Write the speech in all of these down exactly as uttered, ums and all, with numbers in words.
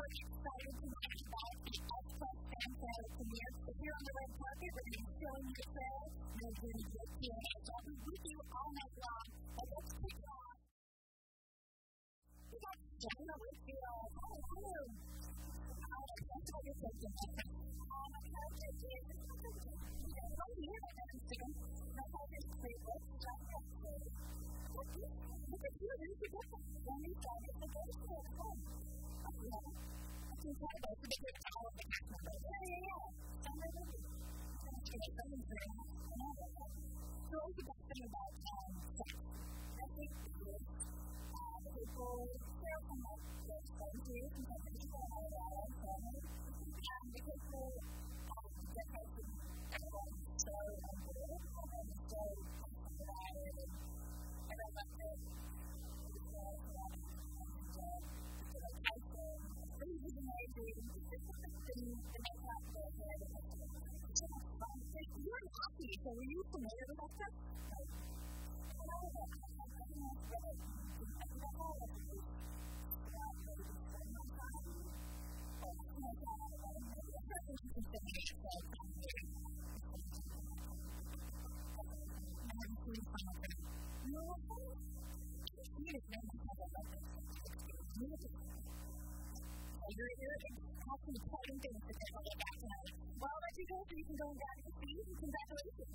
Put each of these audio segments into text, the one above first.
excited to learn about the ElfQuest fan trail premiere. If you're on the red carpet, we're going to be showing you the trail. We're going to do a Q and A. So I'll be with you all night long. But let's kick it off. We got Shanrah Wakefield. Oh, hello. Uh, that's what you're thinking. Um, my character is one year at Instagram. My character is Wakefield. Look at you, there's your difference. When you started, the first year at home. Yeah. It's incredible to get all of the cast members. Yeah, yeah, yeah. Shanrah Wakefield. That's great. That was very nice. So what's the best thing about um, sex? I think it's uh, people feel from like their friends and something people know about our family. Um, because they're um, they're making everyone so unreal and so passionate about it and everyone loves it. It's uh, and uh, it's like Tyson. It's really amazing. It's just something that makes up the head of the so fun. You're an athlete, so were you familiar with that stuff? I know that. I think that's really, I think that's all that it is. About maybe just one more time. Or something like that. I don't know. It's not interesting to me, so I'm here. I haven't seen fun of it. No, I haven't. You just know myself. I love this. You just you're here and have some exciting things to take a look at tonight. Well, I'll let you go so you can go and grab your feet and congratulations.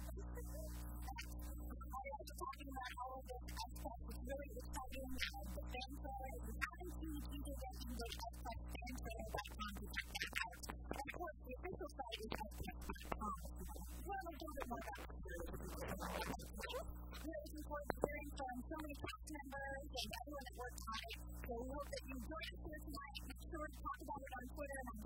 I was talking about all of this ElfQuest. It's really exciting. Um, the fan trailer. If you haven't seen the teaser yet, you can go to elf quest fan trailer dot com to check that out. And of course, the official site is elf quest dot com. You want to know a little bit more about the series? We're looking forward to hearing from so many cast members and everyone that worked on it. So we hope that you join us here tonight. Make sure to talk about it on Twitter and on